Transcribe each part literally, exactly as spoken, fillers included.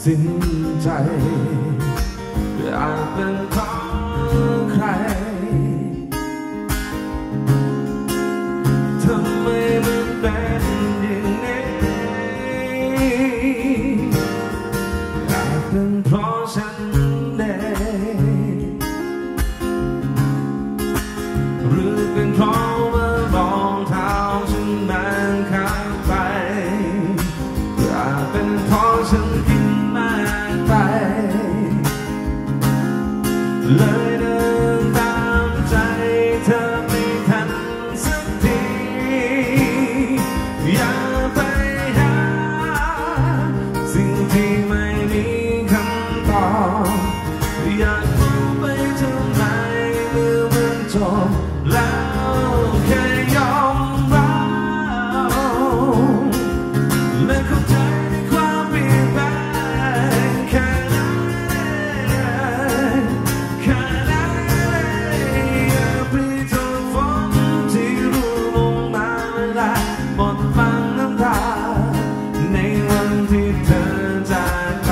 สิ้นใจอาจเป็นของใครทำไมมันเป็นอย่างนี้อาจเป็นเพราะฉันเองหรือเป็นเพราะว่ารองเท้าฉันมันขาดไปอาจเป็นเพราะฉันกินมากไปเลยเดินตามใจเธอไม่ทันสักทีอย่าไปหาสิ่งที่ไม่มีคำตอบอยากรู้ไปทำไมเมื่อมันจบแล้วแค่ยอมรับและเข้าใจในความเปลี่ยนแปลงแค่แค่อย่าไปโทษฝนที่ร่วงลงมาเวลาหมดฟังน้ำตาในวันที่เธอจากไป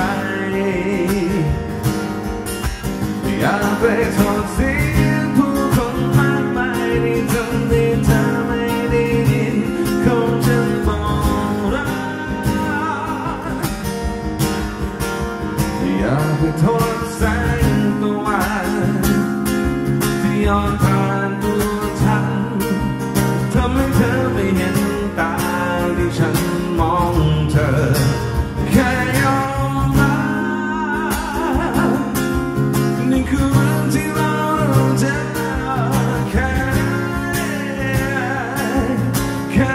อย่าไปโทษเสียงผู้คนมากมายที่ทำให้เธอไม่ได้ยินคงจะบอกรักอย่าไปโทษแสงตะวันที่ย้อนผ่านตัวฉันทำให้เธอไม่เห็นตาที่ฉันมองเธอแค่ยอมรับนี่คือเรื่องที่เราเจอแค่แค่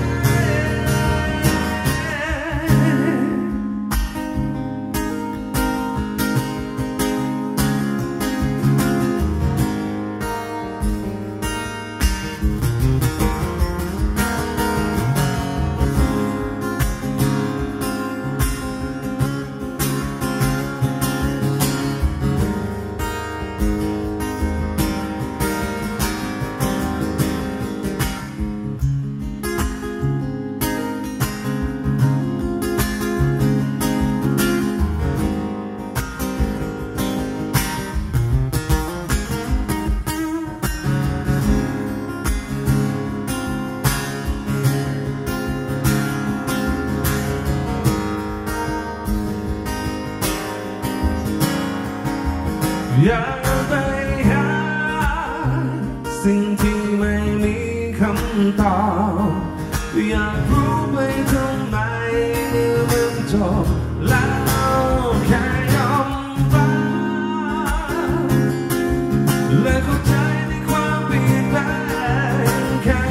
อย่าไปหาสิ่งที่ไม่มีคำตอบอยากรู้ไปทำไมเมื่อมันจบแล้วแค่ยอมรับและเข้าใจในความเปลี่ยนแปลงแค่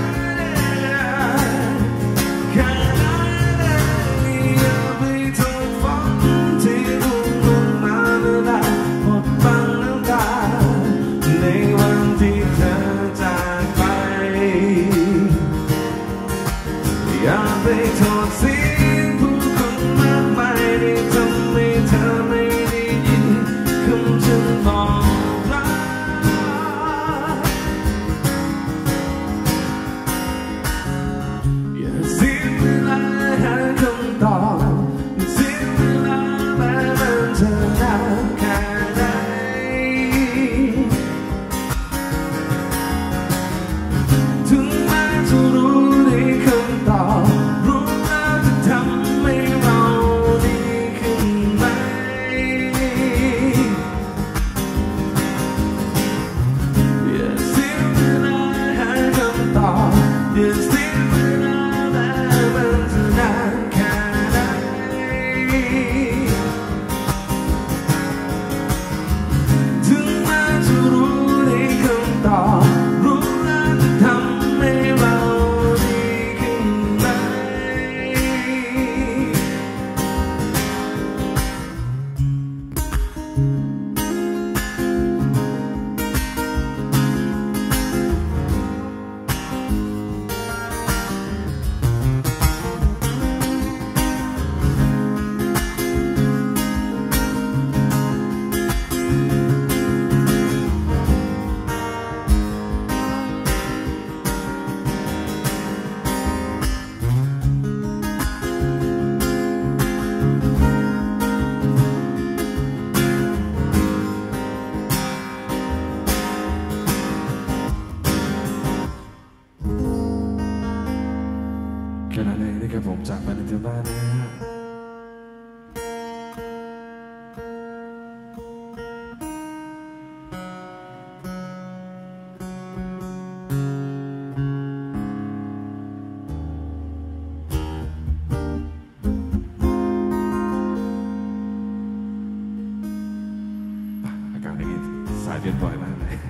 แค่อย่าไปโทษฝนที่ร่วงลงมาเมื่อไหร่หมดฟังน้ำตาในวันที่เธอจากไปอย่าไปโทษเสียงผู้คนมากมายที่ทำให้เธอไม่ได้ยินคำฉันบอกรักอย่าเสียเวลาหาคำตอบเสียเวลาแม้มันจะนานแค่ไหนถึงแม้จะรู้ในคำตอบรู้แล้วจะทำให้เราดีขึ้นไหมอย่าเสียเวลาหาคำตอบอย่าเสียเวลาแม้มันจะนานแค่ไหนถึงแม้จะรู้ในคำตอบรู้แล้วจะทำให้เราดีขึ้นไหมถึงบ้านนะฮะอากาศอย่างนี้สายเย็นบ่อยมากเลย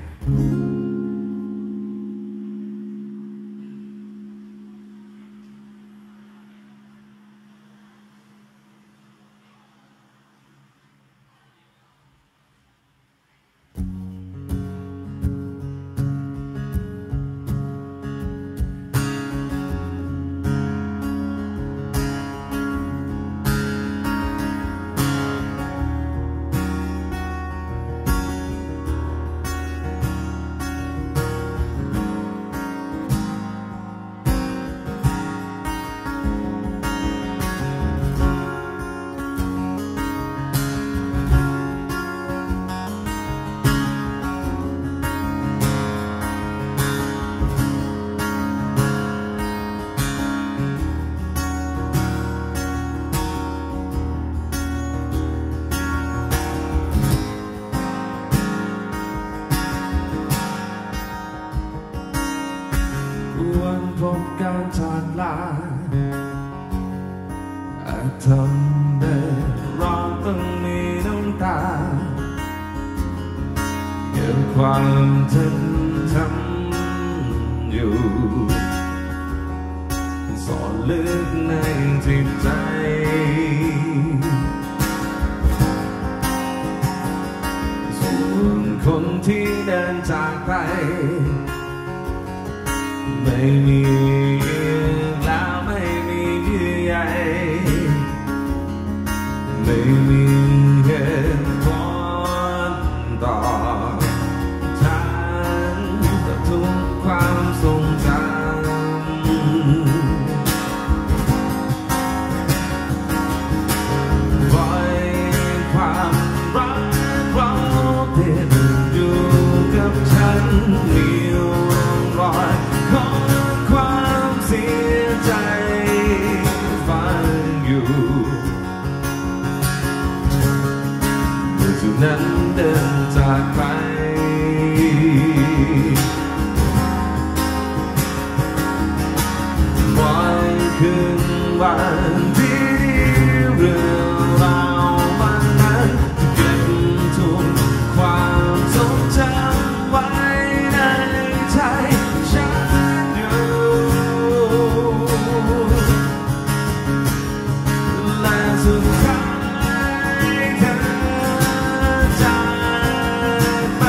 วันพบการจากลาอาจทำได้ร้องต้องมีน้ำตาเก็บความทึ่งทำอยู่สอนลึกในจิตใจส่วนคนที่เดินจากไปไม่มีแล้วไม่มีเยื่อใยไม่มีเหตุผลต่อฉันต่อทุกความทรงจำปล่อยความรักเราเดินอยู่กับฉันมีรอยของความเสียใจฝังอยู่เมื่อจุดนั้นเดินจากไปวันคืนวันที่เรื่องราววันนั้นเก็บทุกความทรงจำไว้ในใจฉันและสุดท้ายเธอจากไป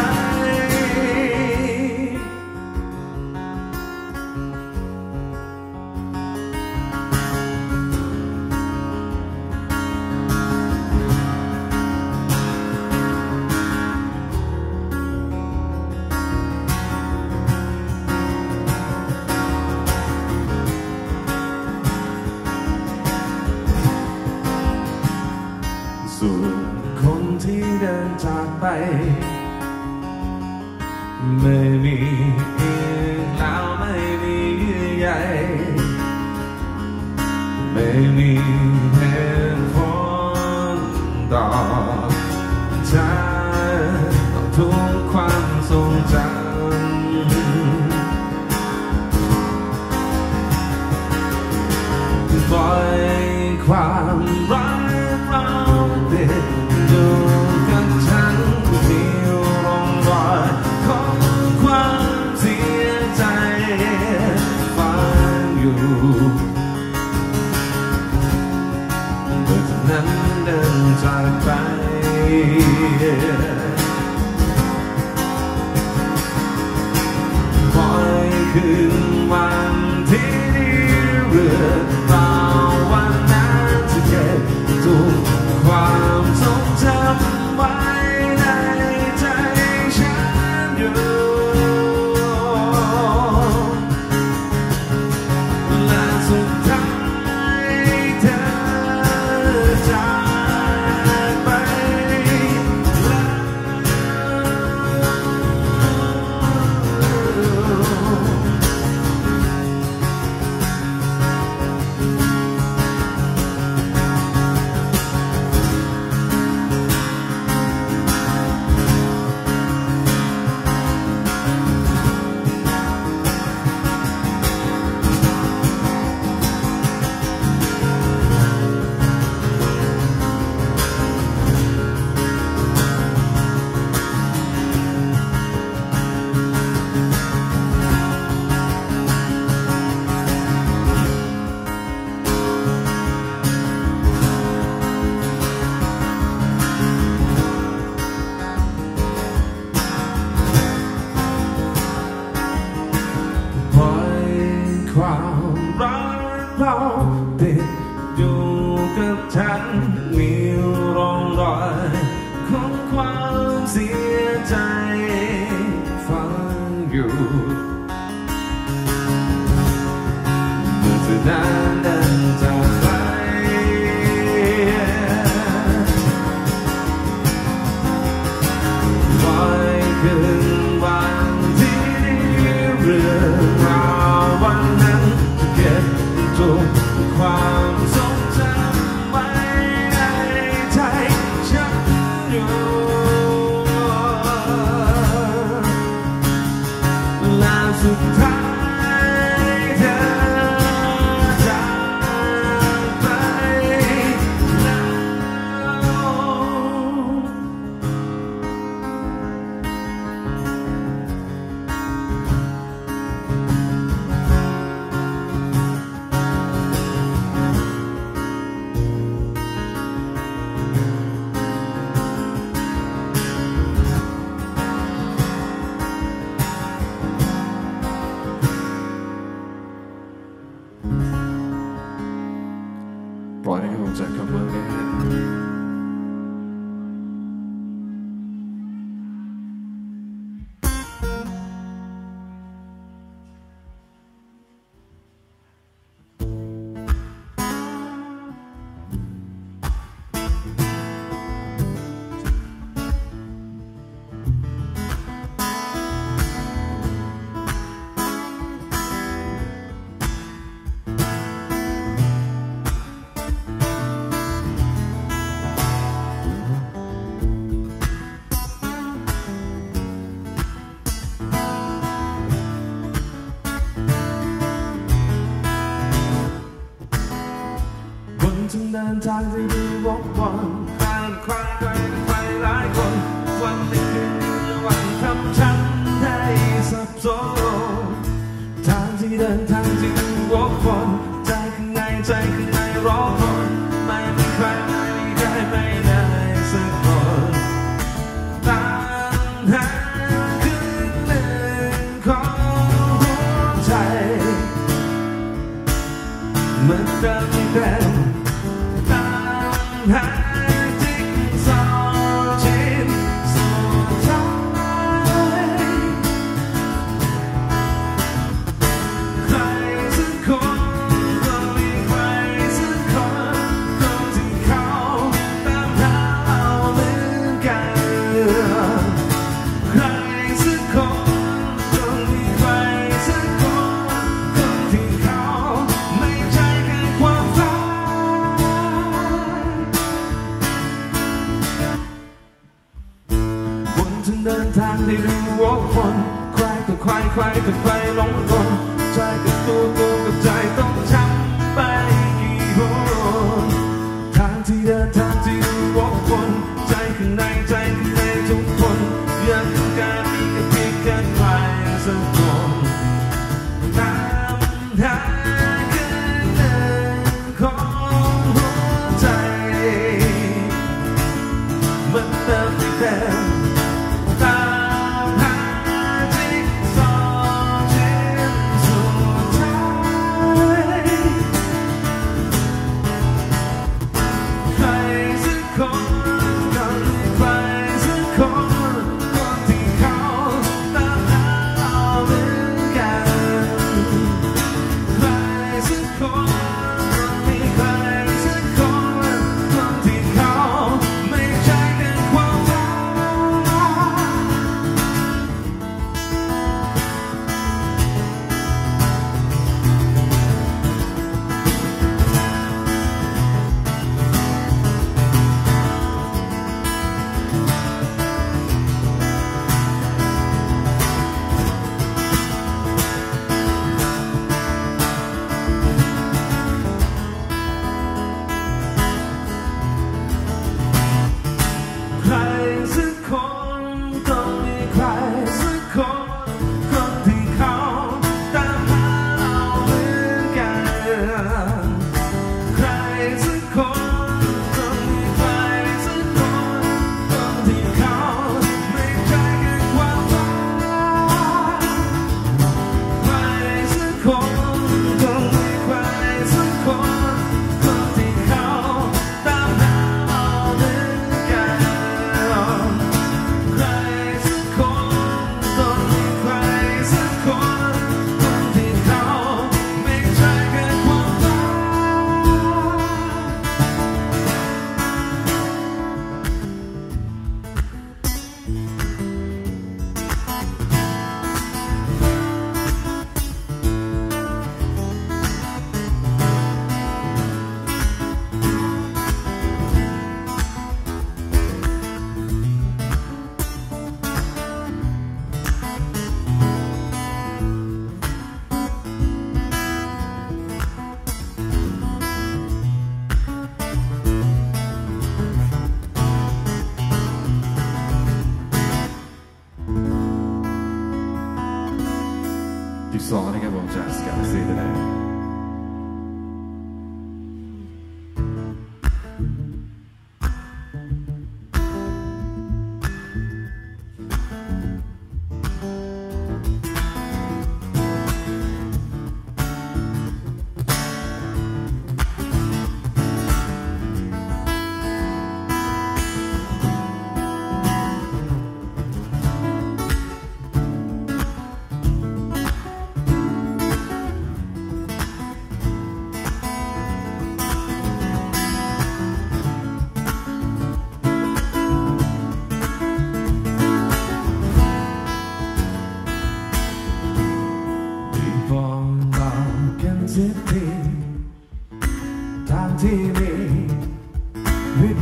ส่วนคนที่เดินจากไปไม่มีอีกแล้วไม่มีเยื่อใยไม่มีเหตุผลต่อฉันต่อทุกความทรงจำปล่อยความรักเราเด็ดดูกับฉันมีร่องรอยของความเสียใจฝังอยู่เมื่อจากนั้นเดินจากไปปล่อยคืนวันที่เรื่องราววันนั้นจะเก็บทุกความทรงจำไว้ในใจฉันอยู่และสุดท้ายเธอจากไปและจากคำว่าแน่จึงเดินทางที่ดูวกวนผ่านใครใครใครหลายคนวันนี้คือวันทำฉันให้สับสนทางที่เดินทางที่ดูวกวนใจข้างในใจข้างในร้องคนไม่มีใครไม่มีใครไม่ได้สักคนตามหาคืนหนึ่งของหัวใจเหมือนเดิมที่เดิมหาจิ๊กซอว์ชิ้นสุดท้ายใครสักคนก็มีใครสักคนคนที่เขาตามหาเราเหมือนกันใครสักคนก็มีใครสักคนคนที่เขาไม่ใช่แค่ความฝันเดินทางที่รู้ว่าคนใครก็ใครใครก็ใครหลงกลใจกับตัวตัวกับใจต้องช้ำไปกี่หนทางที่เดินทางที่รู้ว่าคนใจข้างในใจข้างในทุกคนยังต้องการมีกับเพียงแค่ใครสักคนตามหาคืนหนึ่งของหัวใจเหมือนเดิมที่เดิมสองนะครับผมจากสกาซีเดน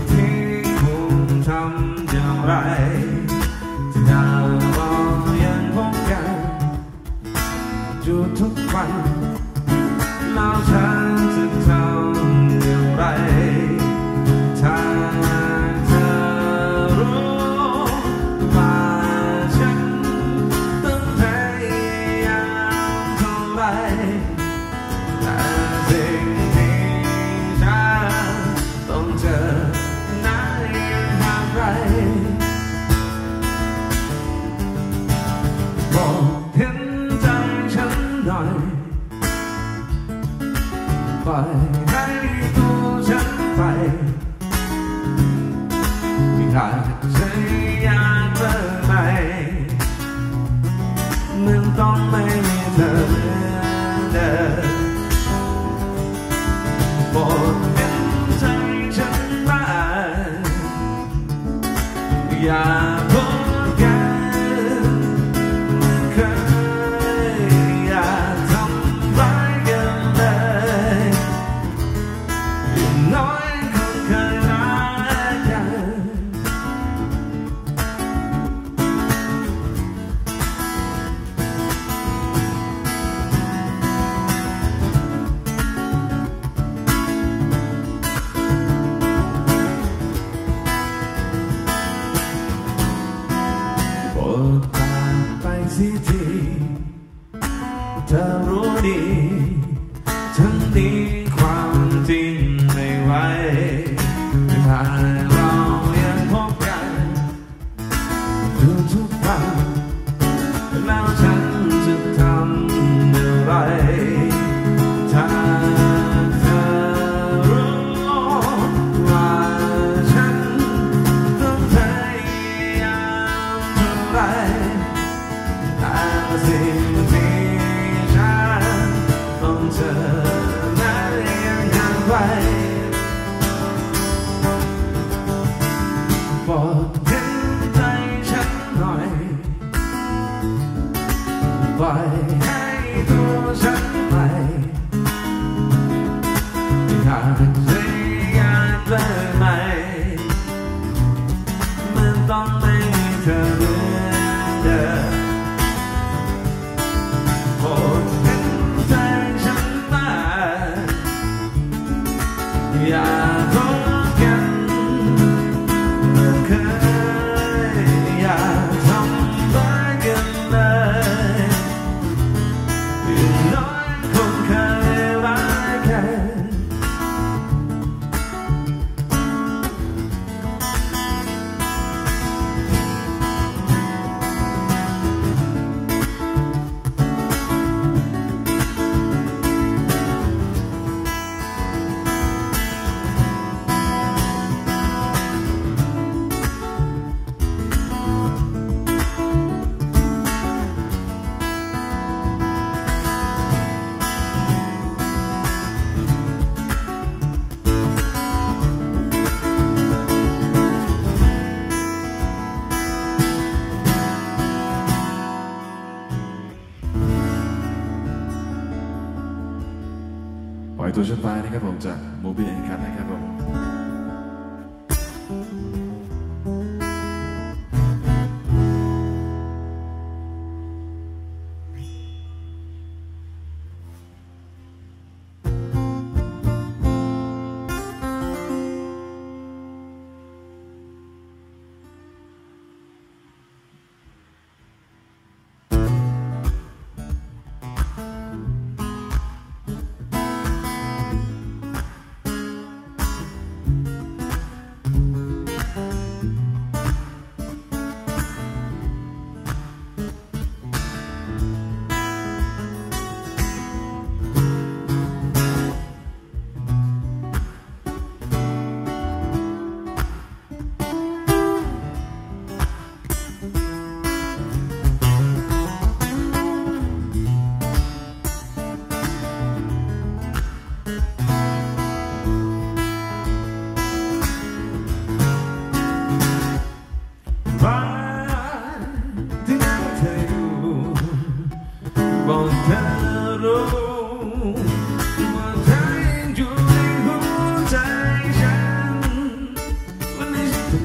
ที่คุณทำอย่างไรที่ดาวยังพบกันอยู่ทุกวันแล้วฉันจะทำอย่างไรถ้าเธอรู้ว่าฉันต้องพยายามเท่าไรแต่สิ่งที่ฉันต้องเจอนั้นยังห่างไกลบอกเห็นใจฉันหน่อยปล่อยให้ตัวฉันไปไม่ขาดฉันอยากเลิกไปเหมือนต้องไม่มีเธอเหมือนเดิมโปรดเห็นใจฉันบ้างอย่าพูดกันเหมือนเคยอย่าทำร้ายกันเลยอย่างน้อยคนเคยรักกันโปรดตามไปสิทีเธอรู้ดีฉันดีความจริงไม่ไหวถ้าเรายังพบกันอยู่ทุกวันแล้วฉันจะทำอย่างไรถ้าเธอรู้ว่าฉันต้องพยายามเท่าไรแต่สิ่งที่ฉันต้องเจอนั้นยังห่างไกลโปรดเห็นใจฉันหน่อยปล่อยให้ตัวฉันไปหากฉันอยากเลิกไหมมันต้องไม่มีเธอเหมือนเดิมโปรดเห็นใจฉันบ้างอย่าพูดกันเหมือนเคยอย่าทำร้ายกันเลยอย่างน้อยคนเคยรักกันปล่อยตัวฉันไปนะครับผมจากโมบิลแอนด์คัทนะครับผม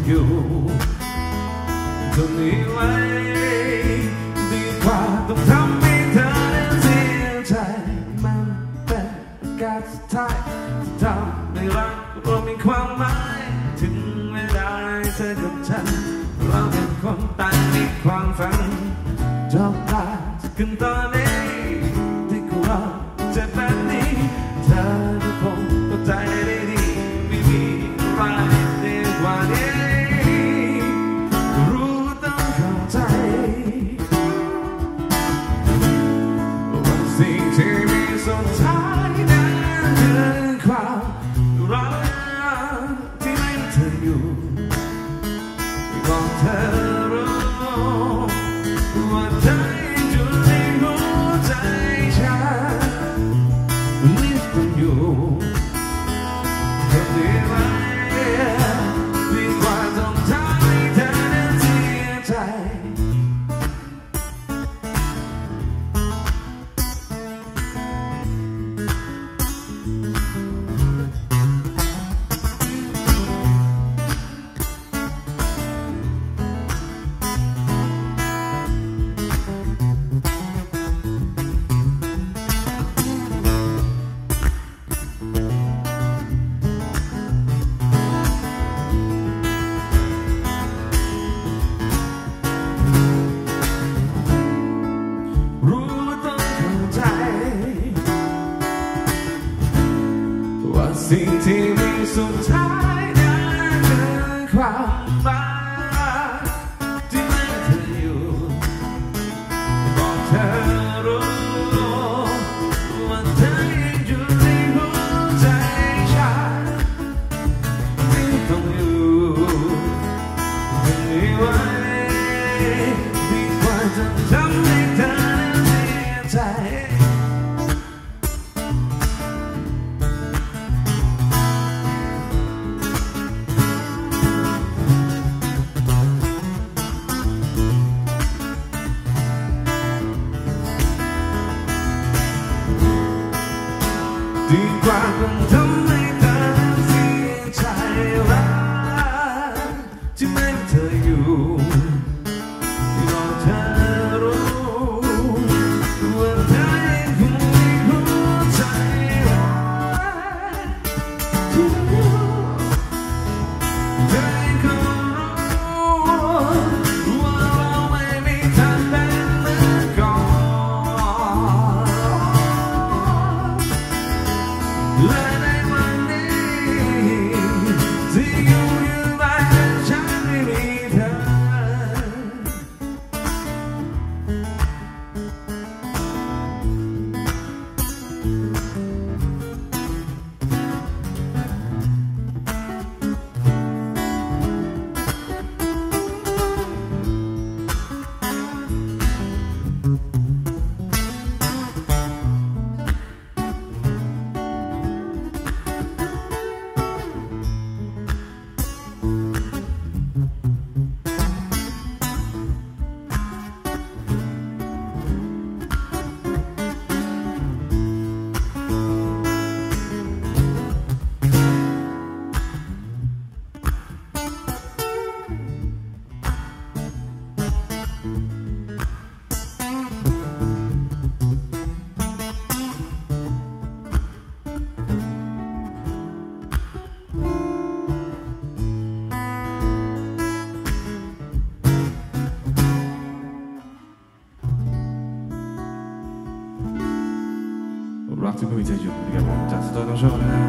อยู่ตรงนี้ไว้ดีกว่าต้องทำให้เธอนั้นเสียใจมันเป็นการสุดท้ายที่ทำให้รักเรามีความหมายถึงเวลาเธอกับฉันเราเป็นคนต่างมีความฝันจบตาจะขึ้นตอนนี้ที่กูรอเจ็บแบบนี้เธอจะคงเข้าใจได้ดีไม่มีอะไรดีกว่านี้รู้ต้องเข้าใจว่าสิ่งที่มีสุดท้ายนั้นคือความรักที่ไม่มีเธออยู่บอกเธอรู้ว่าเธออยู่ในหัวใจฉันนี่ต้องอยู่ตรงนี้ไว้ดีกว่าต้องทำให้เธอนั้นเสียใจสิ่งที่มีสุดท้ายนั้นคือความรักที่ไม่เคยอยู่บอกเธอรู้ว่าเธอยังอยู่ในหัวใจฉันที่ต้องอยู่ตรงนี้ไว้ดีกว่าจะทำให้เธอเสียใจดีกว่าต้องทำให้เธอเสียใจรักที่ไม่เธออยู่ที่รอเธอรู้ว่าเธอยังคงมีหัวใจรักที่อยู่เธอยังคงรู้ว่าเราไม่มีทางเป็นเหมือนก่อนและในวันนี้ที่อยู่อยู่บ้านฉันไม่มีเธอรักที่ไม่มีเธออยู่นะครับผมจากสตูดิโอโชว์นะฮะ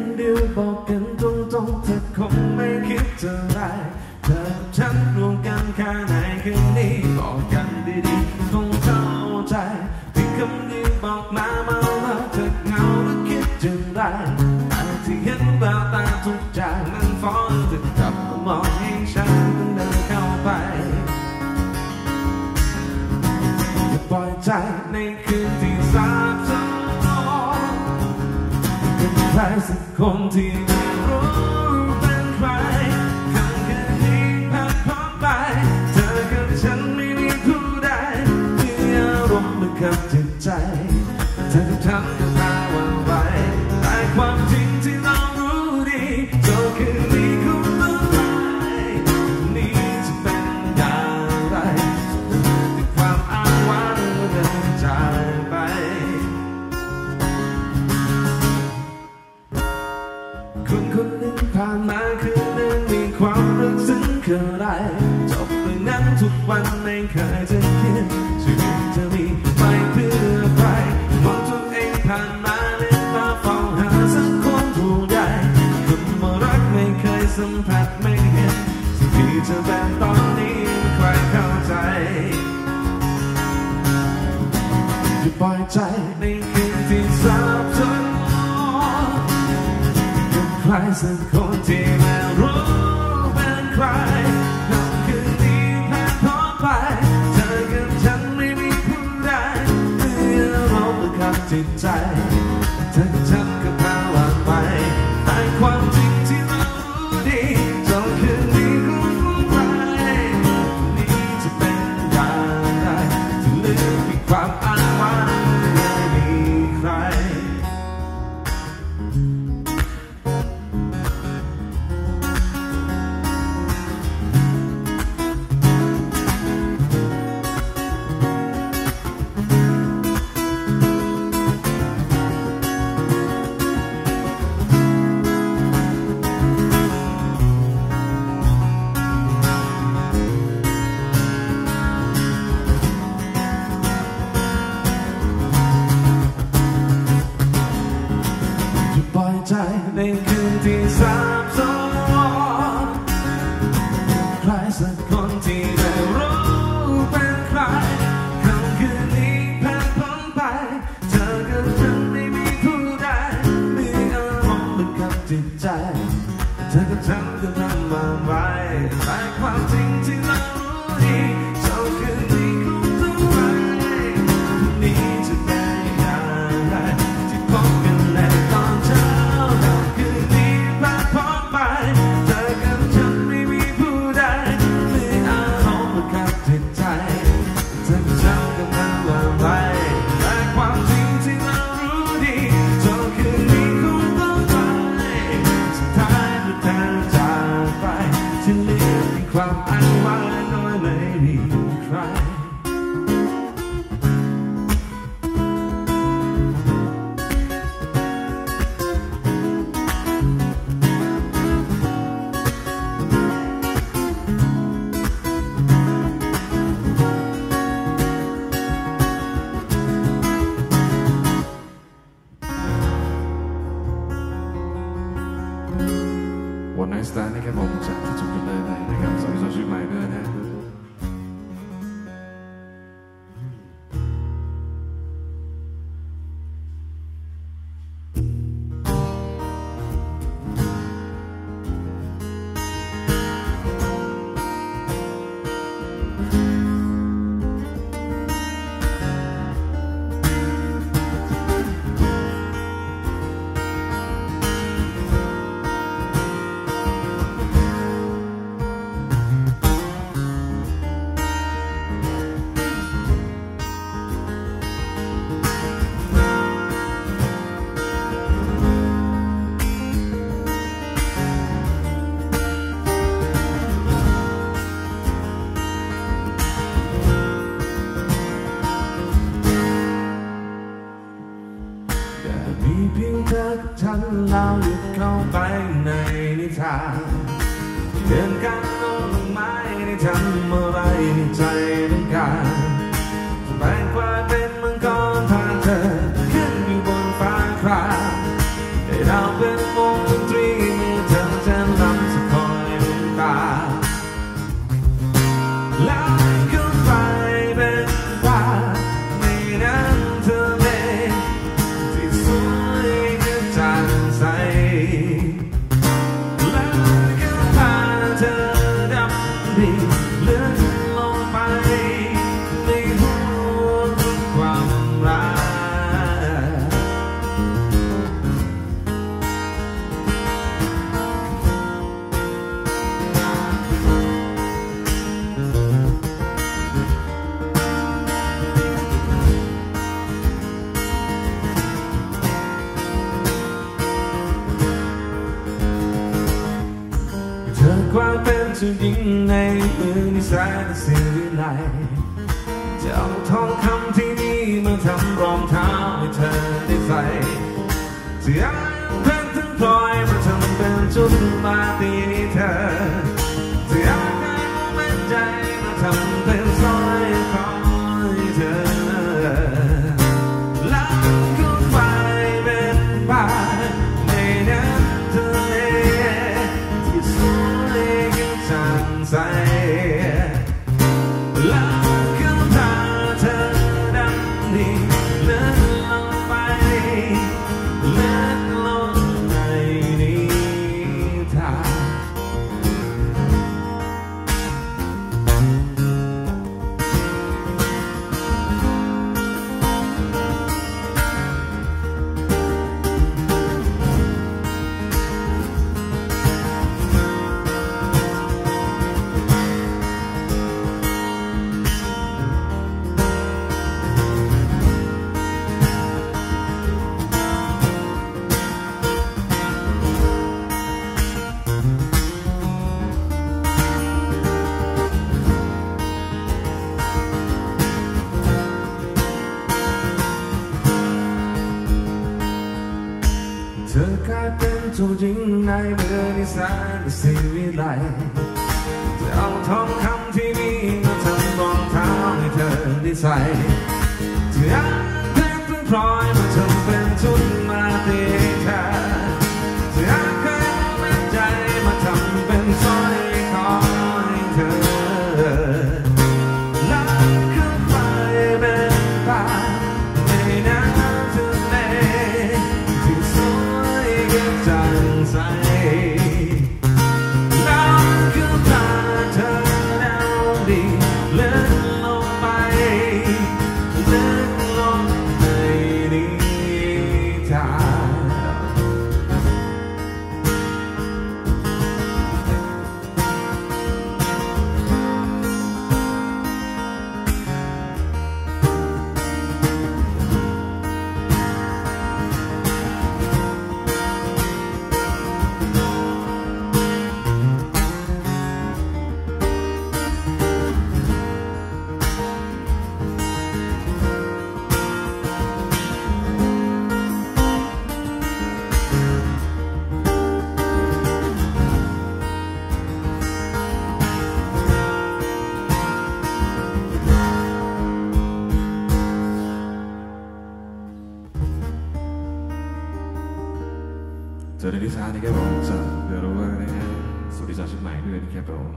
บอกกันตรงๆเธอคงไม่คิดจะได้เธอกับฉันรวมกันแค่ไหนคืนนี้บอกกันดีๆคงเข้าใจที่คำนี้บอกมาเมาแล้วเธอเหงาหรือคิดจึงได้แต่ที่เห็นแววตาทุกใจมันฟ้อนจะกลับมามองให้ฉันเดินเข้าไปจะปล่อยใจในคืนที่สาบซ้อนเป็นใครสักคนที่ไม่รู้เป็นใครคำคืนนี้ผ่านพ้นไปเธอกับฉันไม่มีผู้ใดมีอารมณ์เหมือนกับจิตใจเธอจะทำกับตาวันไหวแต่ความจริงที่เรารู้ดีเธอคืนนี้คงต้องไปนี่จะเป็นอย่างไรที่ความอ้างว้างมันเดินจากไปคนคนหนึ่งผ่านมาคืนนึงมีความรักซึ้งเกินไรจบเรื่องนั้นทุกวันไม่เคยจะคิดชีวิตจะมีไปเพื่อใครมองตัวเองผ่านมาเล่นตาเฝ้าหาสักคนผู้ใดคนมารักไม่เคยสัมผัสไม่เห็นสิ่งที่เธอเป็นตอนนี้ใครเข้าใจจะปล่อยใจในคืนที่สาบซ้อนกับใครสักคนที่ไม่รู้เป็นใครคำคืนนี้ผ่านพ้นไปเธอกับฉันไม่มีผู้ใดมีอารมณ์เหมือนกับจิตใจเธอกับฉันก็พาวันไปแต่ความจริงที่เรารู้ดีจนคืนนี้คงต้องไปนี่จะเป็นอย่างไรที่เหลือเพียงความอ้างว้างไม่มีใครปล่อยใจในคืนที่สาบซ้อนใครสักคนที่ไม่รู้เป็นใครคำคืนนี้ผ่านพ้นไปเธอกับฉันไม่มีผู้ใดมีอารมณ์เหมือนกับจิตใจเธอกับฉันก็ทำมาไว้แต่ความจริงที่เรารู้ดีเจ้าคืนนี้คงต้องไปนี่จะเป็นอย่างไรที่พบกันในตอนเช้าคืนนี้ผ่านพ้นไปเธอกับฉันไม่มีผู้ใดมีอารมณ์เหมือนกับจิตใจเธอกับฉันก็ทำมาไว้แต่ความจริงที่เรารู้ดีเจ้าคืนนี้คงต้องไปสุดท้ายเมื่อเธอจากไปที่เหลือเพียงความอ้างว้างโดยไม่มีใครวันไนท์สแตนด์นะครับผมจากที่จุดกันเลยนะครับสวัสดีชาวชื่อใหม่ด้วยนะมีเพียงเธอกับฉันเราหยุดเข้าไปในนิทานเดินกันลงไม้ในทำอะไรในใจต้องการแปลงกลายเป็นมังกรพาเธอขึ้นอยู่บนฟ้าครามให้เราเป็นวงดนตรีเมื่อเธอจะรำสักคอยน้ำตาความเป็นเจ้าหญิงในมือนิสัยและสิ่งวิไลจะเอาทองคำที่นี่มาทำรองเท้าให้เธอได้ใส่จะเอาเพชรทั้งพลอยมาทำเป็นชุดมาตีเธอจะเอาใจแม่ใจมาทำเป็นสร้อยคอให้เธอแล้วก็ไปเป็นป่าในน้ำทะเลที่สวยจังใสแล้วก็พาเธอดำดิ่งเลื่อนลงไปเลื่อนลงในนิทานเธอกลายเป็นเจ้าหญิงในเมืองนิสัยและสิ่งวิไลจะเอาทองคำที่มีมาทำรองเท้าให้เธอได้ใส่จะเอาเพชรทั้งพลอยมาทำเป็นชุดมาตีเธอจะเอาแค่แม่ใจมาทำเป็นสร้อยคอให้เธอแล้วก็ไปเป็นป่าในน้ำทะเลที่สวยจังใสแล้วก็พาเธอดาวดิ่งเลื่อนลงไปเลื่อนลงในนิทานเจอในที่ช้านี่แค่บอกจะเดี๋ยวรู้ว่านะฮะสวัสดีจากเชียงใหม่ด้วยนี่แค่บอก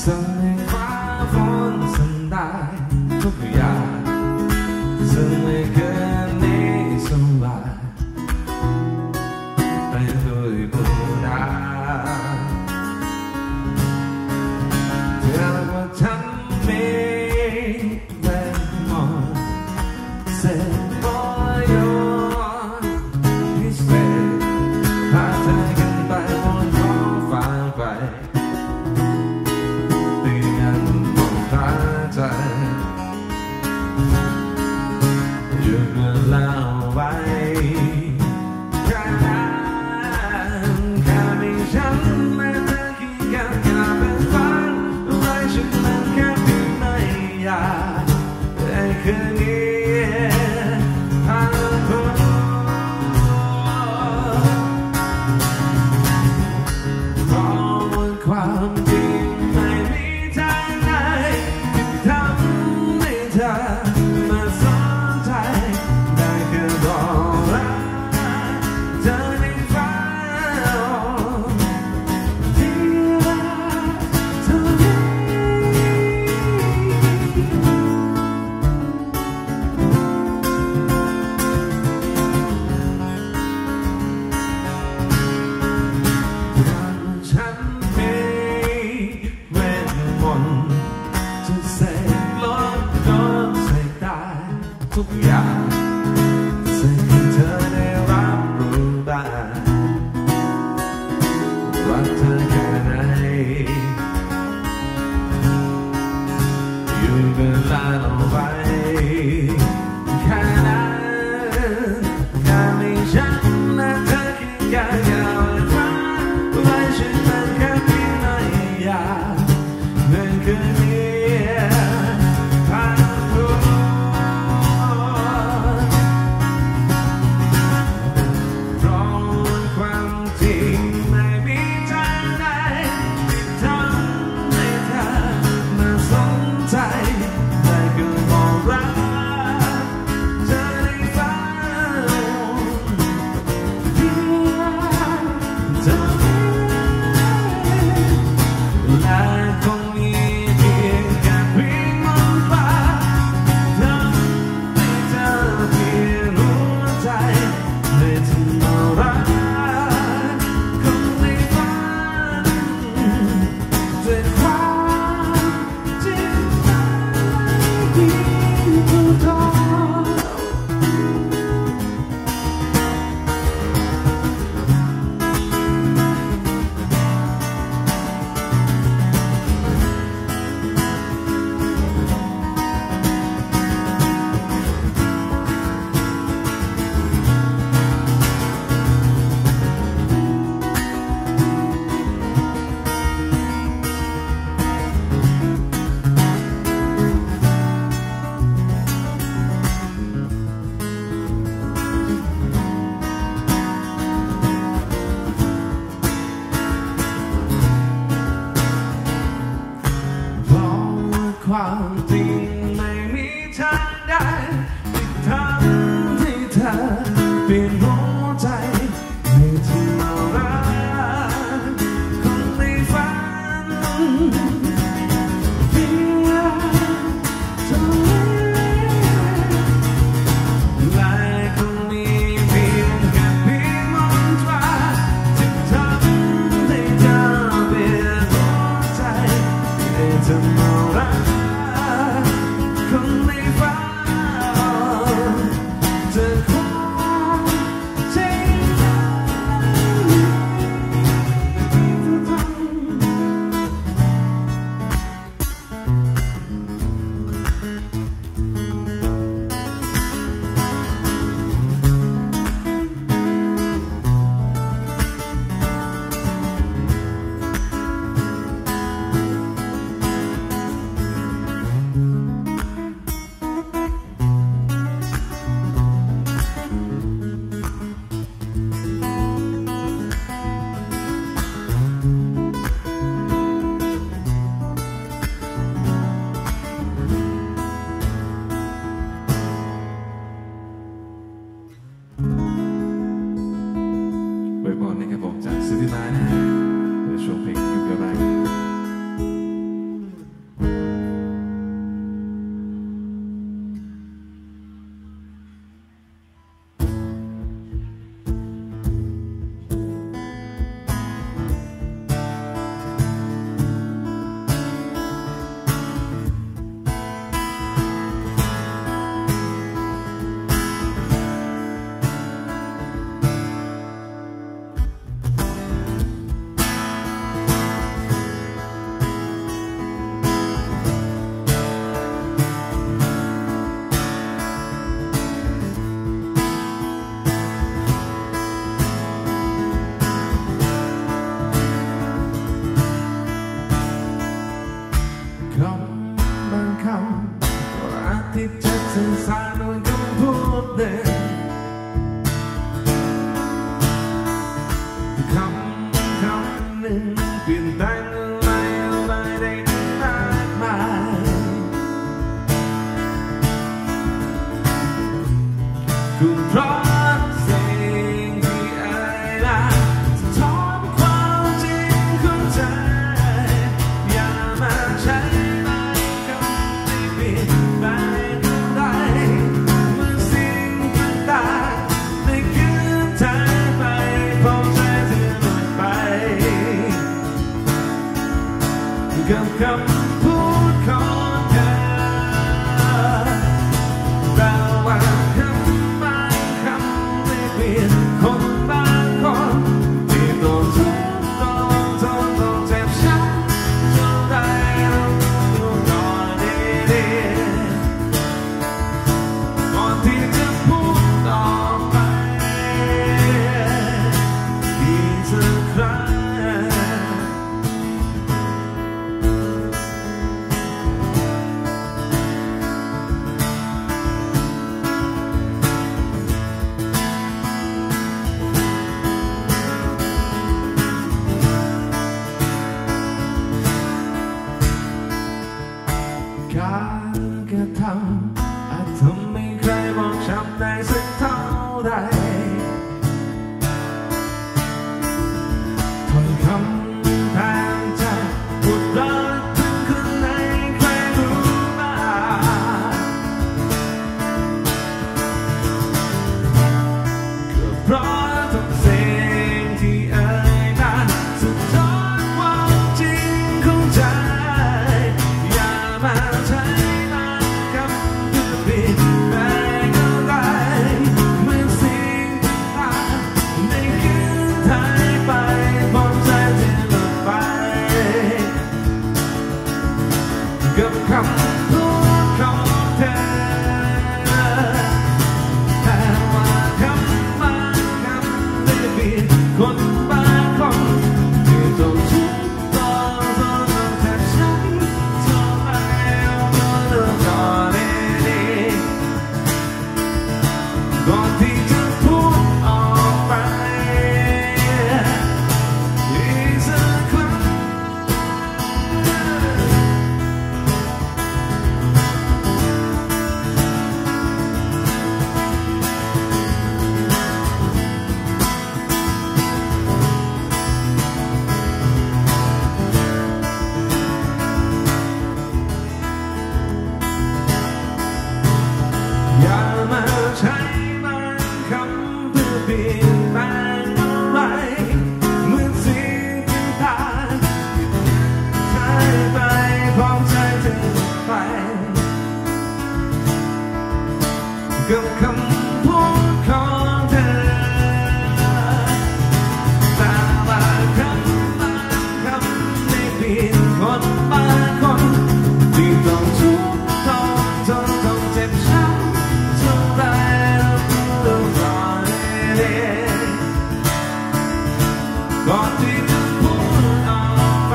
สั่งให้ฟ้าฝนสั่งได้ทุกอย่างสั่งให้เกินนี้สบายไปด้วยบุญนาเธอว่าฉันมีแรงมองเสร็จบอยอนพิเศษพาเธอกันไปบนท้องฟ้าไปตีกันบนฟ้าใจหยุดเวลาไว้แค่นั้นแค่มีฉันและเธอคิดกันแค่เป็นฝันอะไรฉันนั้นแค่เพียงไม่อยากได้คืนนี้ความจริงไม่มีทางไหนที่ทำให้เธอมาสนใจได้แค่บอกรักเธอในฝันที่รักเธอนี้ฉันจะเสกลดโดนใส่ได้ทุกอย่างเสกให้เธอได้รับรู้ได้ว่าเธอแค่ไหนอยู่เวลาเอาไว้แค่นั้นแค่มีฉันและเธอคิดแค่อยากรักไว้ฉันนั้นแค่เพียงไม่อยากนั่นคือความจริงไม่มีทางใดที่ทำให้เธอเปลี่ยนหัวใจให้เธอมารักคนในฝันเพียงเท่าและคงมีเพียงแค่เพียงมนตราที่ทำให้เธอเปลี่ยนหัวใจให้เธอมารักคนในฝันเธอความจริงไว้พรนะครับผมจากซิตี้ไลน์นะฮะในช่วงเพลงอยู่กับไรกับคำพูดของเธอแต่ว่าคำบางคำไม่เปลี่ยนคนบางคนที่ต้องทุกข์ต้องทนต้องเจ็บช้ำเท่าไรต้องรอดีๆก่อนที่จะพูดต่อไปอีกสักครั้งการกระทำอาจทำให้ใครบอกช้ำได้สักเท่าใดถ้อยคำแทนใจพูดรักถึงข้างในใครรู้บ้างก็เพราะทุกสิ่งที่เอ่ยมาสะท้อนความจริงของใจอย่ามาใช้บางคำเพื่อปิดบังอะไรเหมือนสิ่งต่างๆในคืนหายไปพร้อมใจที่หลุดไปกับคำพูดของเธอแต่ว่าคำบางคำไม่เปลี่ยนคนบางคนที่ต้องทุกข์ต้องทนต้องแทบช้ำเท่าไรต้องเลือกก่อนดีๆก่อนที่จะพูดออกไปอีกสักครั้งอย่ามาใช้บางคำเพื่อเปลี่ยนแปลงอะไรเหมือนสิ่งต่างๆหายไปพร้อมใจเธอไปกับคำพูดของเธอแต่ว่าคำบางคำไม่เปลี่ยนคนบางคนที่ต้องทุกข์ต้องทนต้องเจ็บช้ำเท่าไรต้องรอดีๆก่อนที่จะพูดออกไป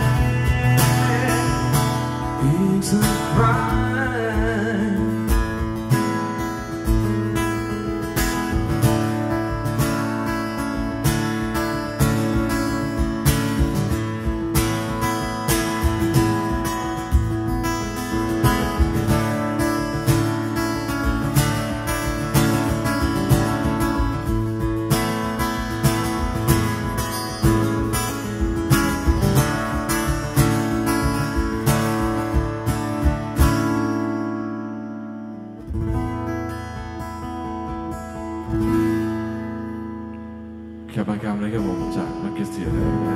อีกสักครั้งแค่ประกรรมเลยครับผมจากมาร์เก็ตเซียเลยนะ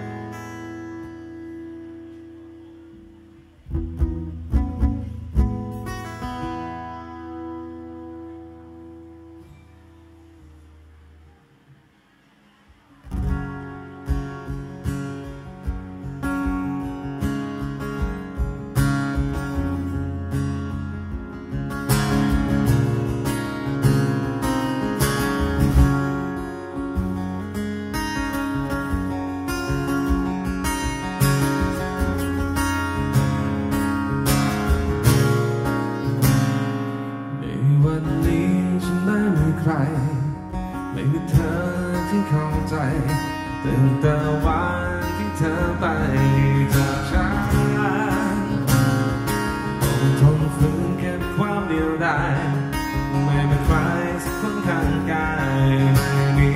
ไม่มีเธอที่เข้าใจตั้งแต่วันที่เธอไปจากฉันต้องทนฝืนเก็บความเดียวดายไม่เป็นใครสักคนข้างกายไม่มี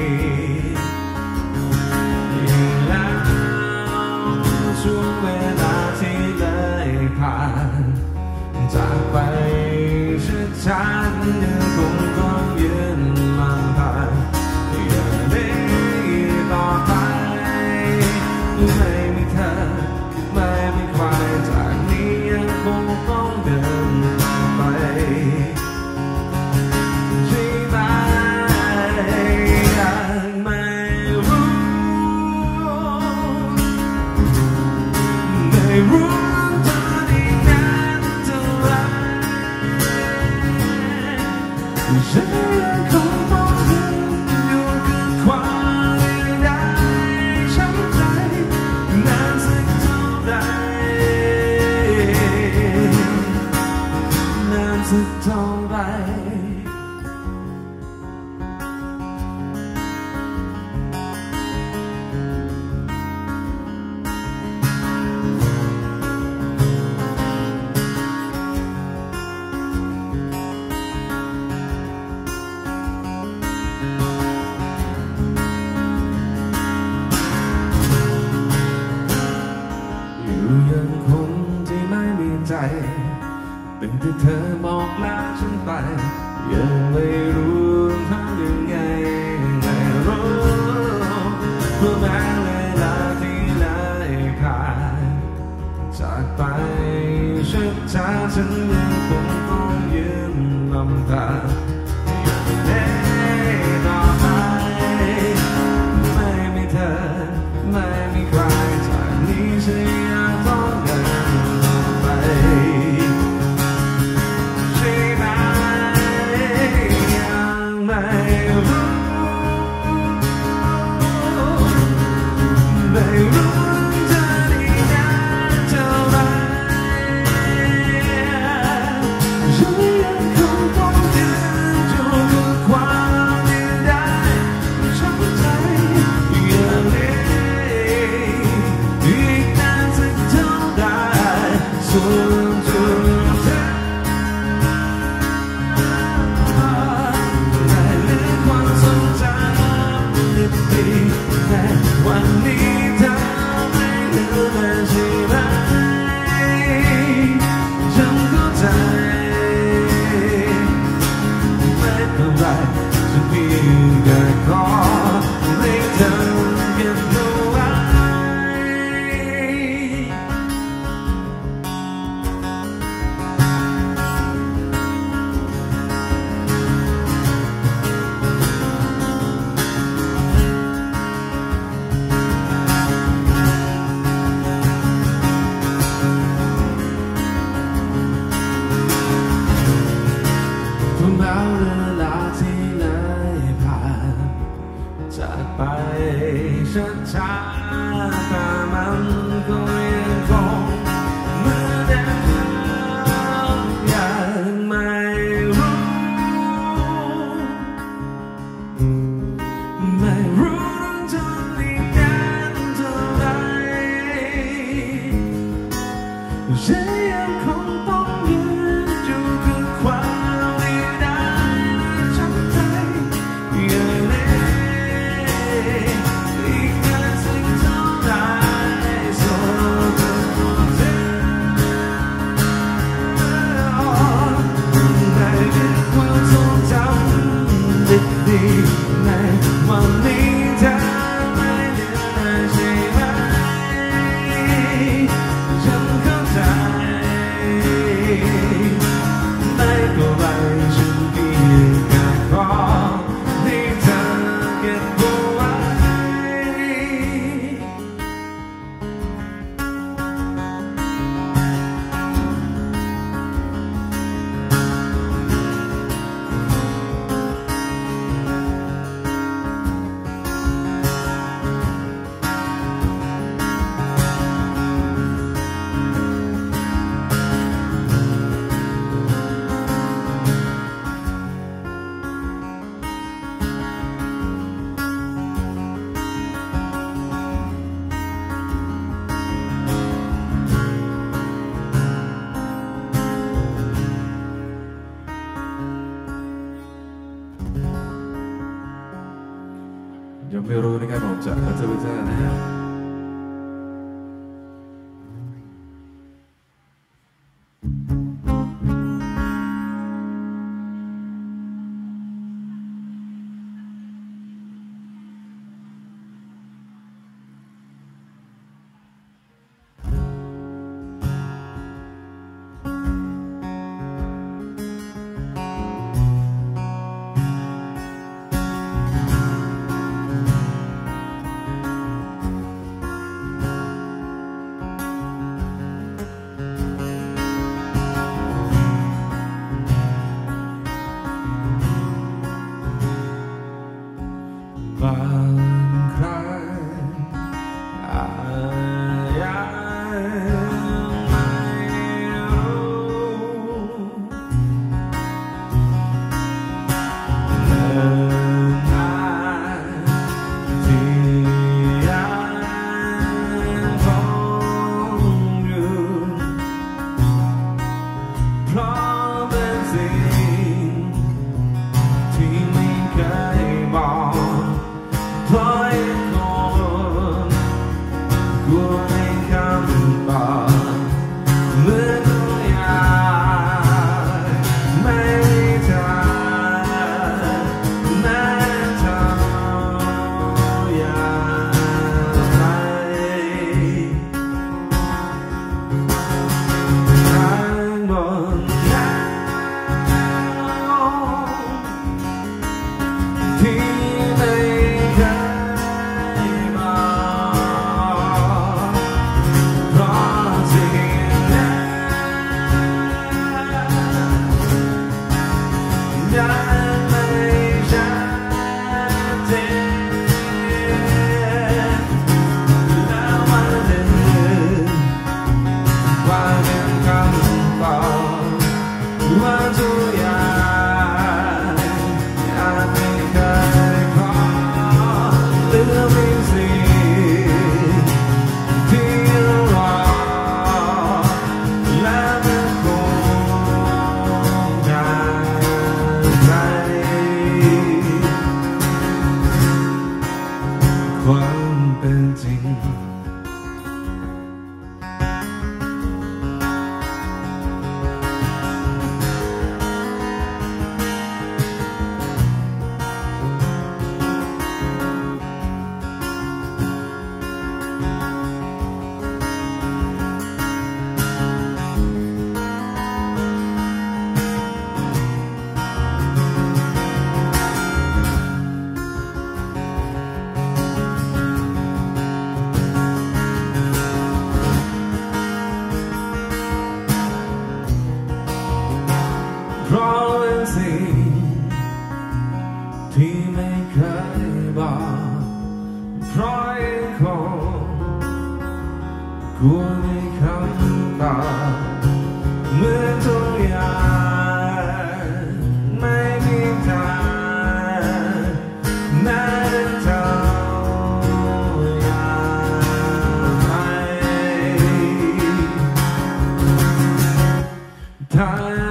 ยิ่งแล้วช่วงเวลาที่เลยผ่านจากไปช้าๆยังคงต้องยืนมันผ่านอย่าได้ต่อไปไม่มีเธอมาเป็นที่เธอบอกลาฉันไปยังไม่รู้ทำยังไงไม่รู้เมื่อแม้เวลาที่ได้ผ่านจากไปช้าช้าฉันยังคงต้องยืนลำตาต่อไปไม่มีเธอไม่มีใครจากนี้ฉันยังต้องเดินต่อไปใช่ไหมยังไม่รู้ไม่รู้จะดีนานเท่าไรฉันยังคงต้องยืนอยู่กับความเดียวดายช้ำใจอย่างนี้อีกนานสักเท่าไรส่วนจุดเธอได้เหลือความทรงจำดีๆแต่วันนี้เธอไม่เหลือเลยใช่ไหมฉันเข้าใจไม่เป็นไรฉันเพียงแค่ขอให้เธอเก็บเอาไว้ทุกแม้เวลาที่ไหนผ่านจากไปช้าช้าแต่มันก็ยังคงเหมือนเดิมยังไม่รู้ไม่รู้จะดีกันเท่าไรฉันยังคงต้องยืนอยู่กับความเดียวดายและช้ำใจอย่างนี้อีกนานสักเท่าไรส่วนตัวเธอได้เก็บความทรงจำดีๆในวันนี้เธอไม่เหลือเลยใช่ไหมฉันเข้าใจไม่เป็นไรฉันเพียงแค่ขอให้เธอเก็บเอาไว้ยังไม่รู้นะครับผมจะเจอเจอนะฮะบางครั้งอาจยังไม่รู้เนิ่นนานที่ยังคงอยู่เพราะเป็นสิ่งที่ไม่เคยบอกเพราะเหลือเพียงสิ่งที่รอและมันคงจะใจความเป็นจริงเพราะเป็นสิ่งที่ไม่เคยบอกเพราะยังคงกลัวในคำตอบเหมือนทุกอย่างไม่มีทางน่าจะเท่าอย่างไรถ้า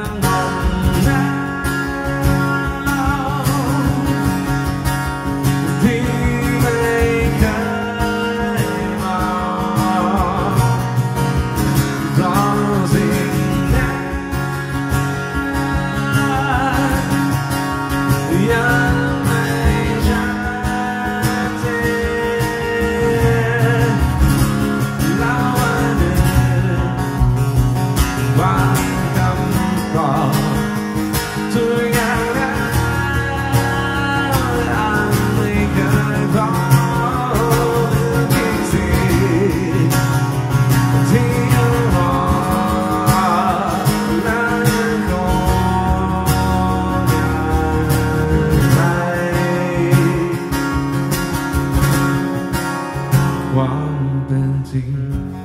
ความเป็นจริง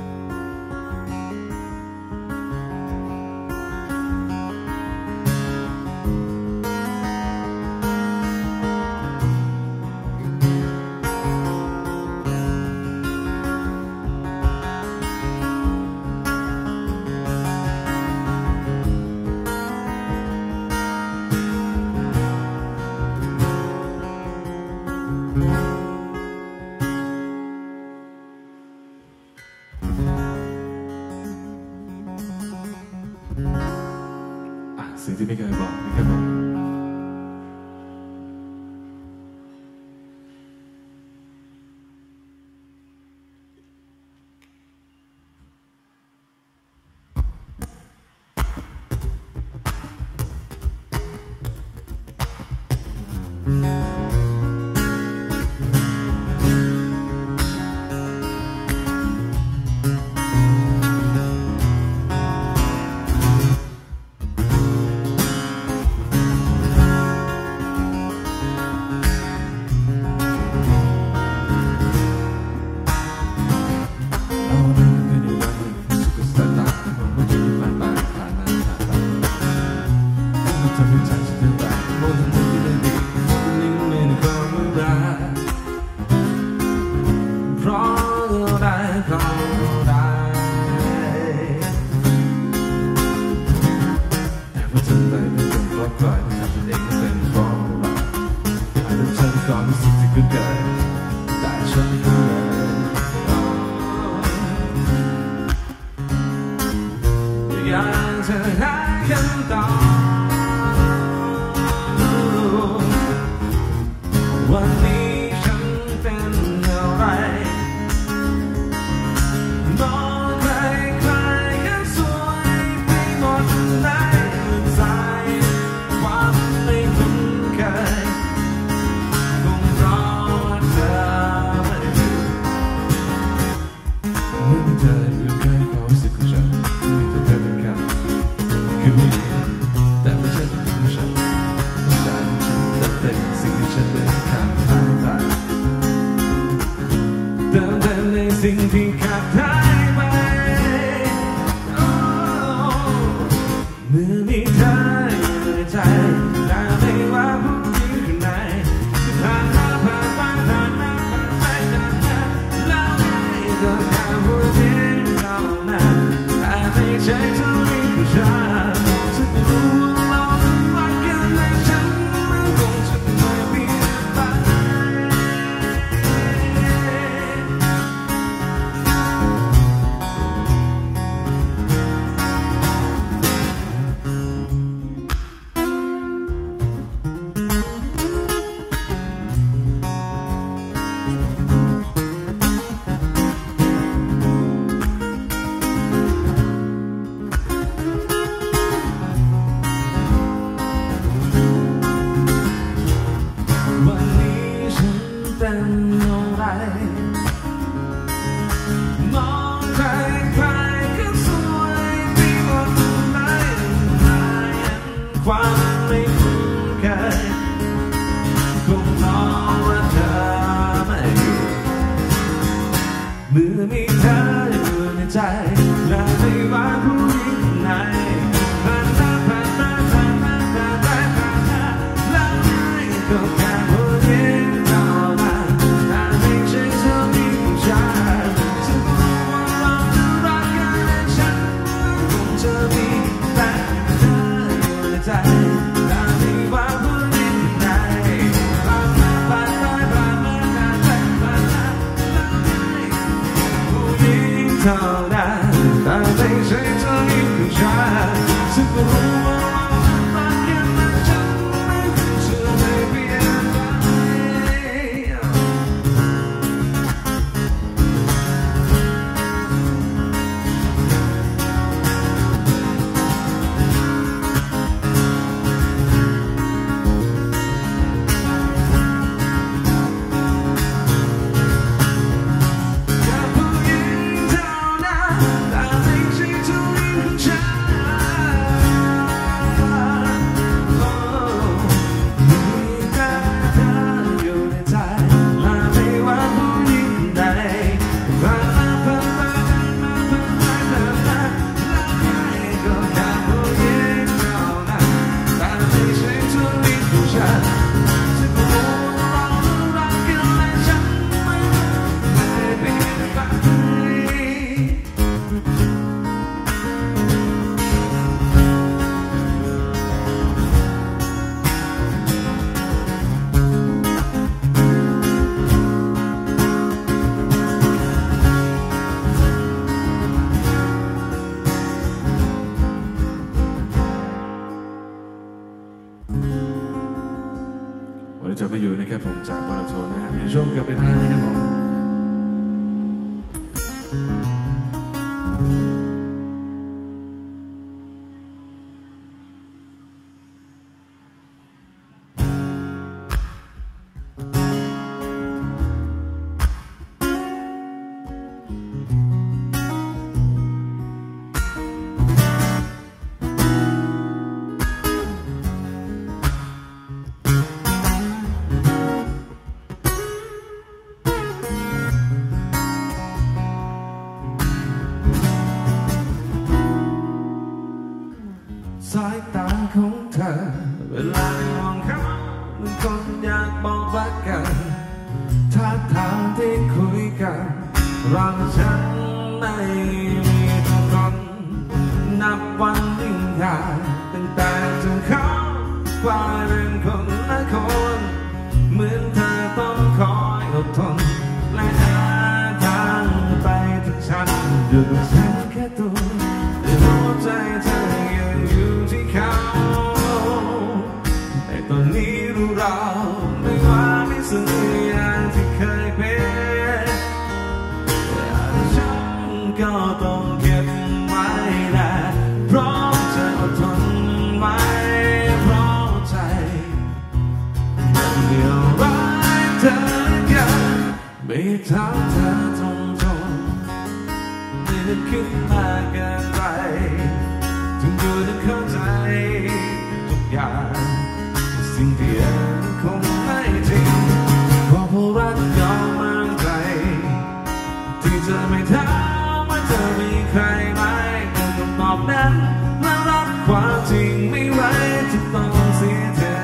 สิ่งที่ไม่เคยบอกไม่เคยบอกความรู้สึกที่คุ้นเคยแต่ฉันก็เลยอยากจะหาคำตอบวันนี้ฉันเป็นอะไรมองใครใครก็สวยไปหมดในใจความไม่คุ้นเคยเธออยู่ใกล้ความรู้สึกของฉันมีแต่เธอเป็นกันคือผู้หญิงแต่ไม่ใช่ผู้หญิงของฉันต้องการฉันแต่เป็นสิ่งที่ฉันไม่ขาดหายไปเติมเต็มในสิ่งที่ขาดหายไปเมื่อมีเธออยู่ในใจแต่ไม่ว่าผู้หญิงคนไหนที่ผ่านมาผ่านไปผ่านมาผ่านไปเท่าไรมองใครใครก็สวยที่หมดเลยมาเห็นความไม่คุ้นเคยคงมองว่าเธอไม่อยู่เมื่อมีเธออยู่ในใจและไม่ว่าผู้หญิงไหนผ่านตาผ่านตาผ่านตาผ่านตาผ่านตาแล้วไม่ก็แค่ผู้หญิงเท่านั้นแต่ไม่ใช่เธอที่ผู้ชายฉันก็รู้ว่าเราจะรักกันและฉันคงจะมีแต่เธออยู่ในใจและไม่ว่าผู้หญิงไหนผ่านตาผ่านตาผ่านตาผ่านตาผ่านตาแล้วไม่ผู้หญิงเท่านั้นแต่ไม่ใช่เธอที่ผู้ชายฉันก็รู้ว่าเราจะรักกันและฉันไม่คงจะไม่เปลี่ยนไปวันนี้จะไปอยู่นะครับผมจากปตทนะฮะในช่วงเกือบไปทางนะครับผมสายตาของเธอเวลาได้มองเขาเหมือนคนอยากบอกรักกันท่าทางที่คุยกันเราฉันไม่มีตัวตนนับวันยิ่งห่างตั้งแต่เจอเขากลายเป็นคนละคนเหมือนเธอต้องคอยอดทนและหาทางไปถึงฉันอยู่กับฉันแค่ตัวแต่หัวใจเธออยู่ที่เขาแต่ตอนนี้รู้เราไม่ว่าไม่สื่ออย่างที่เคยเป็นแต่ฉันก็ต้องเก็บไว้ได้เพราะจะอดทนไว้เพราะใจเดียวรักเธอกันไม่ทำเธอตรงตรงไม่ได้คิดมากเกินไปถึงอยู่ในเข้าใจทุกอย่างสิ่งที่ยังคงไม่จริงเพราะผู้รักยอมมากใจที่เธอไม่ถามว่าเธอมีใครไหมแต่คำตอบนั้นและรับความจริงไม่ไหวจะต้องเสียเธอ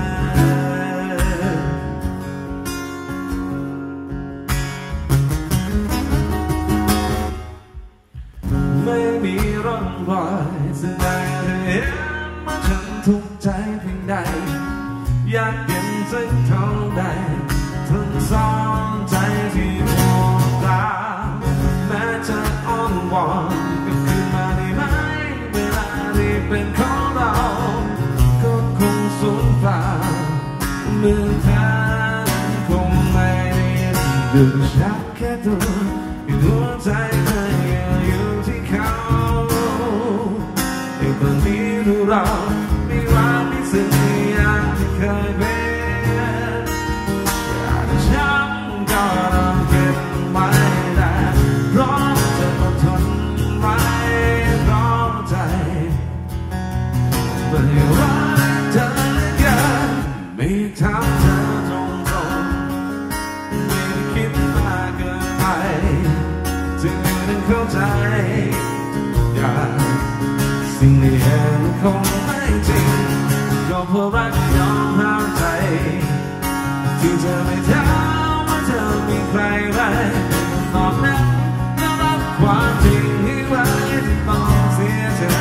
ไม่มีร่องรอยแสดงให้เห็นว่าฉันทุกข์ใจเพียงใดอยากเห็นสักเท่าใดทั้งสองใจที่มองตาแม้จะอ้อนวอนก็คืนมาได้ไหมเวลาที่เป็นของเราก็คงสูญเปล่าเมื่อเธอคงไม่ได้ดูชัดแค่ตัวหัวใจเธออยู่ที่เขาแต่ตอนนี้รู้เราไม่ว่าไม่สิ่งอย่างที่เคยเป็นแต่ฉันก็เข้าใจอยากสิ่งที่เห็นคงไม่จริงก็เพราะรักยอมห้ามใจที่เธอไม่ถามว่าเธอมีใครไหมตอบนั้นแล้วรับความจริงให้ไว้ที่ต้องเสียเธอ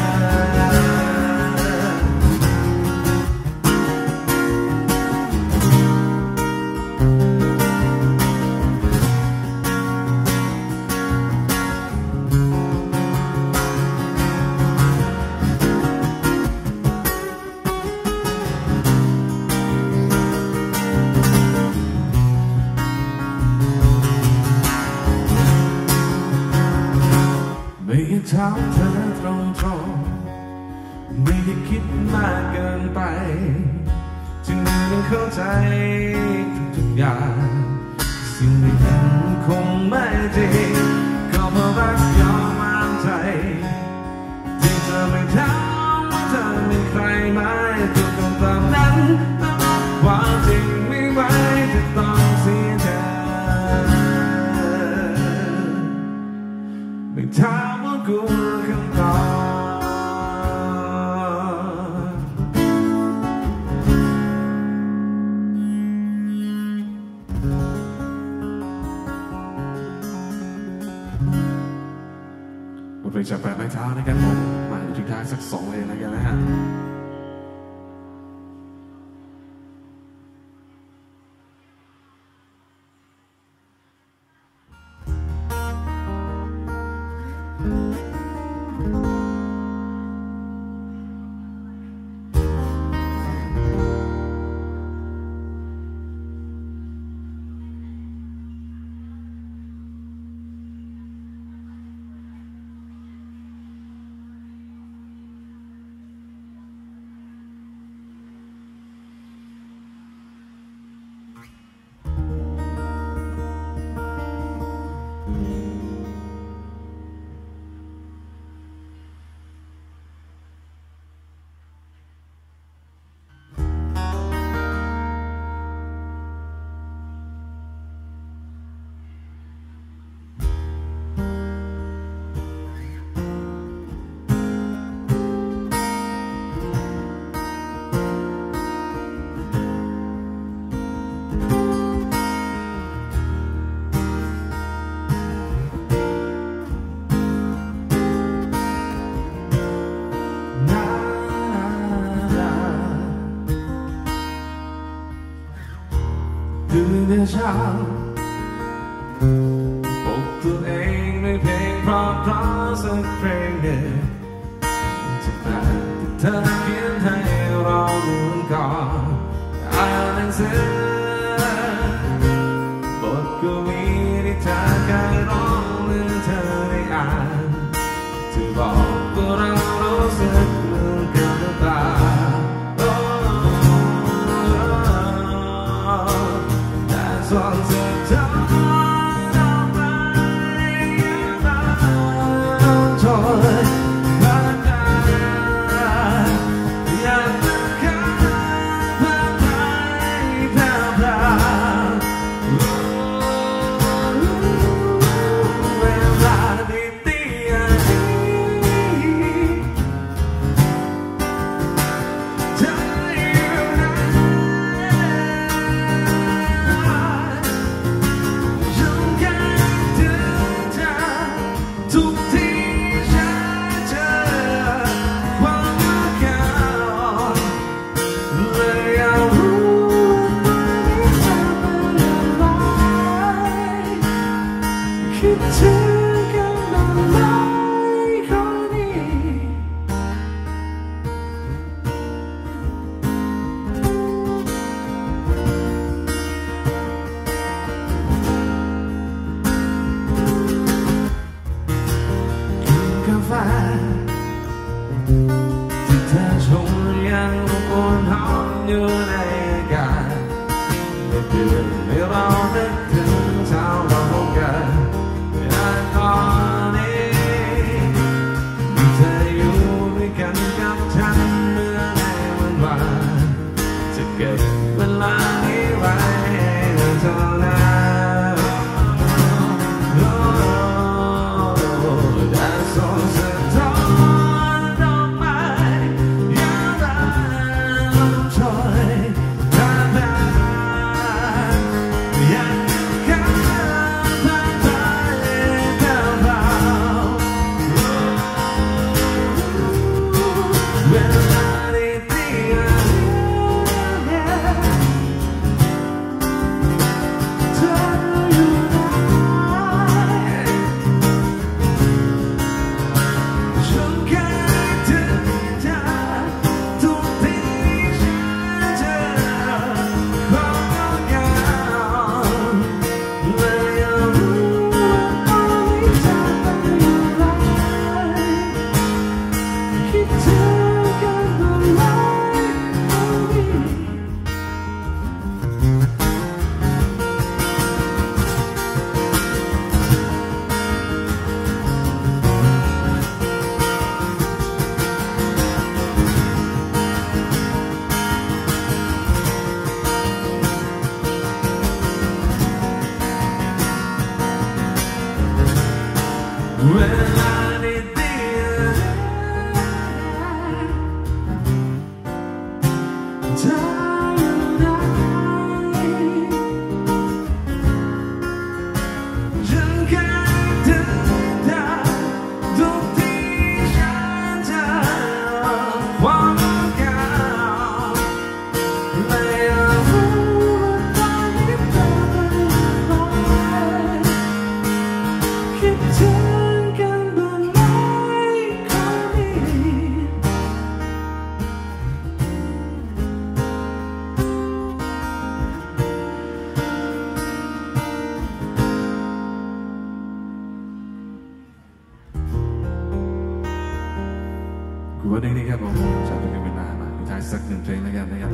ไม่อยากถามเธอตรงๆไม่อยากคิดมากเกินไปจึงยังเข้าใจทุกๆอย่างสิ่งที่เห็นคงไม่จริงก็เพราะรักยอมห้ามใจที่เธอไม่ถามว่าเธอมีใครไหมถูกต้องตามนั้นแต่ความจริงไม่ไหวจะต้องเสียเธอไม่ถามว่ากูคำตอบบทเพลงจากแปดไม้เท้านะครับผมมาถึงท้ายสักสองเลยแล้วกันนะฮะตื่นแต่เช้าปลุกตัวเองด้วยเพลงเพราะๆสักเพลงหนึ่งจากนั้นที่เธอเขียนให้เราเหมือนก่อนอ่านหนังสือบทกวีที่เธอเคยร้องหรือเธอได้อ่านเธอบอกว่าเรารู้สึกเหมือนกันหรือเปล่าส่วนสุดท้ายเราไปยังบ้านจอยบ้านตาอยากจะข้ามผ่านไปแผ่วพราวเวลาดีๆอย่างนี้เธออยู่ไหนทุกที่ฉันเจอความรักแค่อ่อนเลยอยากรู้ว่าจะเป็นอะไรคิดถึงกันบ้างไหมคนนี้กาแฟที่เธอชงยังอุ่นหอมอยู่ในอากาศไม่เปลี่ยนให้เรานึกถึงเช้าเราพบกันไม่อาจเวลาดีๆเธออยู่ไหนฉันแค่ถึงเธอทุกที่ฉันเจอความเหงาไม่รู้ว่าตอนนี้เธอเป็นใครคิดถึงกันบ้างไหมคนนี้กูว่านี่ครับผมจากเพลงเวลามาสุดท้ายสักหนึ่งเพลงแล้วกันนะครับ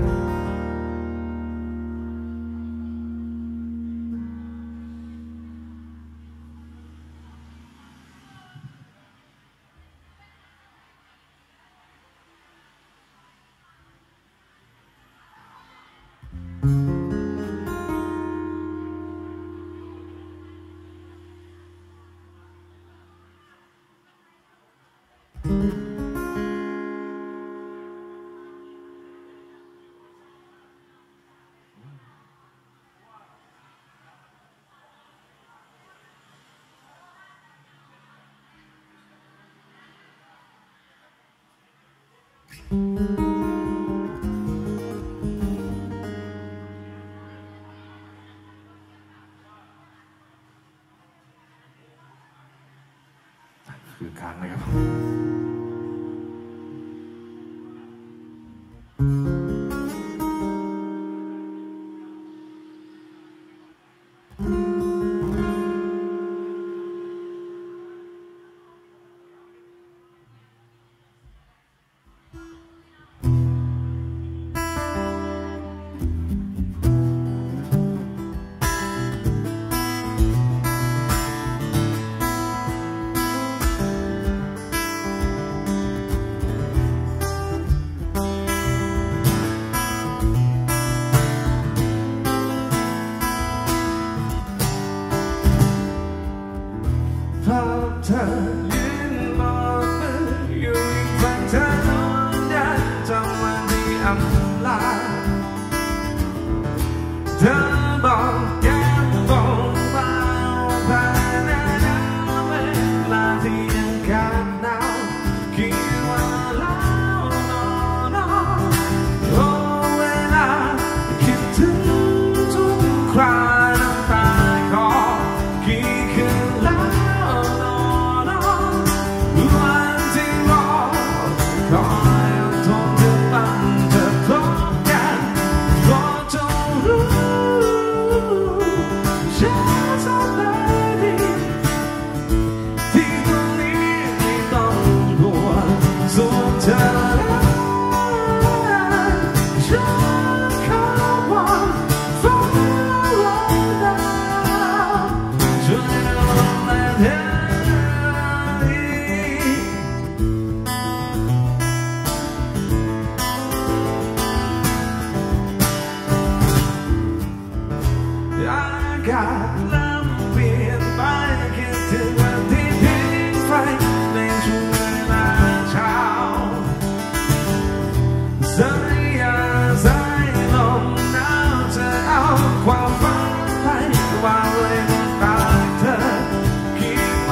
คือค้างเลยครับภาพเธอยืนมองมืออยู่อีกฝั่งถนนยันจำวันที่อำลาเธอบอกแก้มบอกเบาภายในเวลาที่ยังขาดหนาวคิดว่าแล้วนอนโอ้เวลาคิดถึงทุกคราน้ำตาคลอกี่คืนแล้ววันที่รอคอยอดทนเธอฟังเธอพบกันเพราะเธอรู้ฉันทำได้ดีที่ตรงนี้ไม่ต้องห่วงส่วนเธอฉันขอวอนฟ้าและดาวช่วยดูแลเธออากาศเริ่มเปลี่ยนไปคิดถึงวันที่ผิงไฟในช่วงเวลาเช้าสายยาสายลมหนาวจะเอาความฝันไปวางไว้บนปากเธอคิด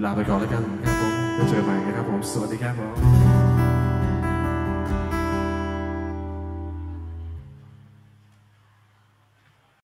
ลาไปก่อนแล้วกันครับผมแล้วเจอใหม่นะครับผมสวัสดีครับผม